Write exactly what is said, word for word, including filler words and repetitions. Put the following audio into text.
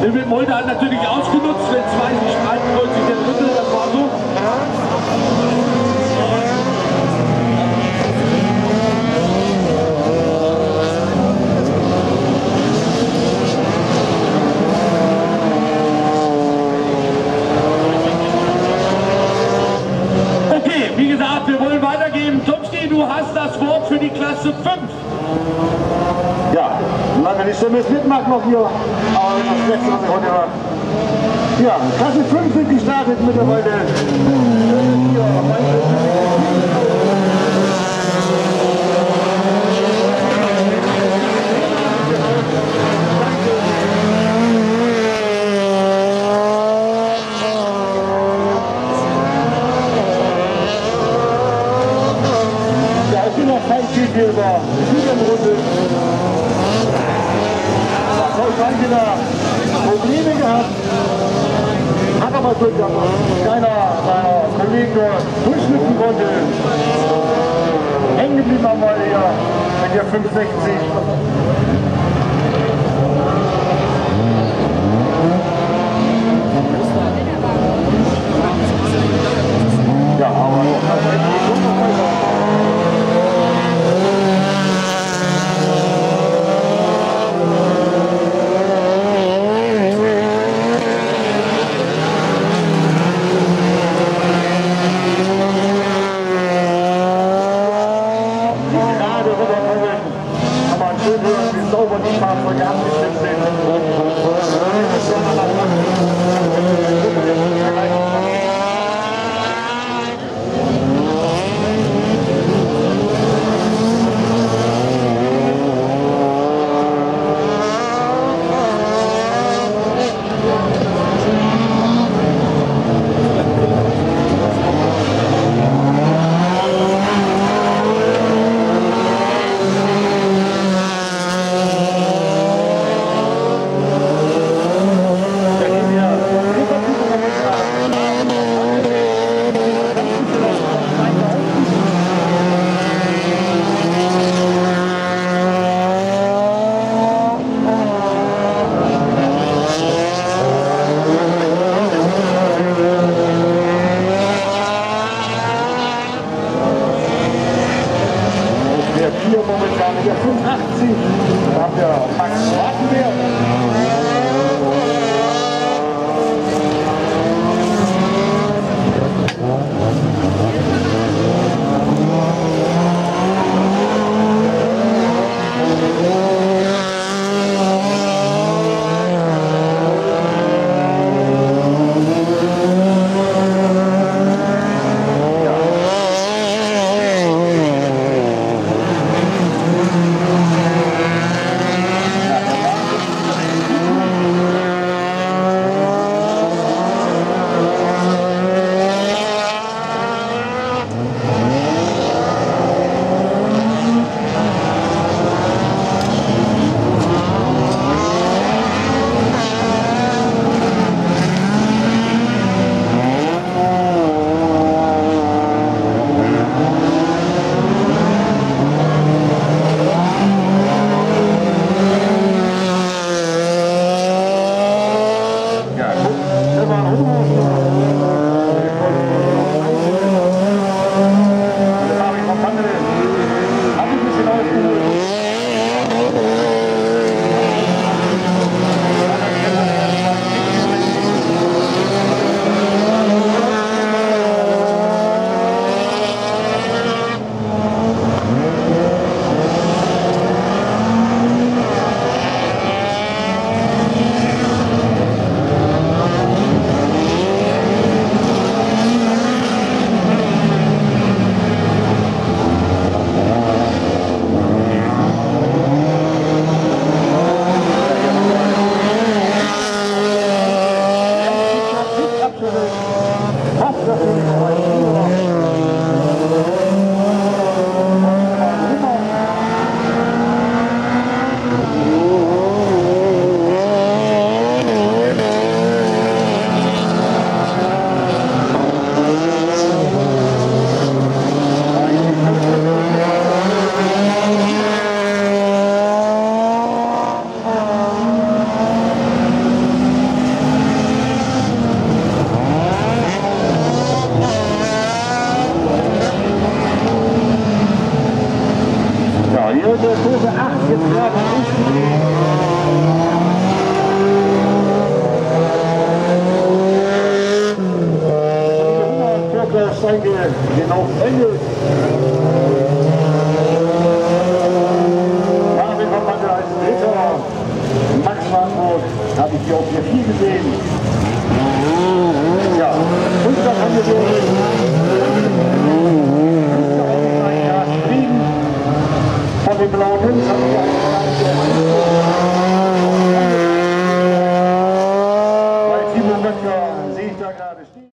David Mulder hat natürlich ausgenutzt, wenn zwei sich streiten, holt sich der Dritte, das war so. Okay, wie gesagt, wir wollen weitergeben. Tomski, du hast das Wort für die Klasse fünf. Ja, lange nicht, der müssen mitmachen noch hier, aber das letzte, was ich heute war. Ja, Klasse fünf sind gestartet mittlerweile. Ja, ich bin noch kein Schild hier über die Runde. Wieder Probleme gehabt, hat aber Glück gehabt, keiner meiner Kollegen durchschnitzen konnte. Hängen geblieben haben wir hier mit der fünf sechzig. Ja, aber schön hören, wie es Doktor Steinke, genau Engel. Marvin Hoffmann als Dritter. Max Wartburg habe ich hier auf der vier gesehen. Ja, Fünfter kann wir so. Von den blauen Jungs habe ich einen Bei Timo Möcker sehe ich da gerade stehen.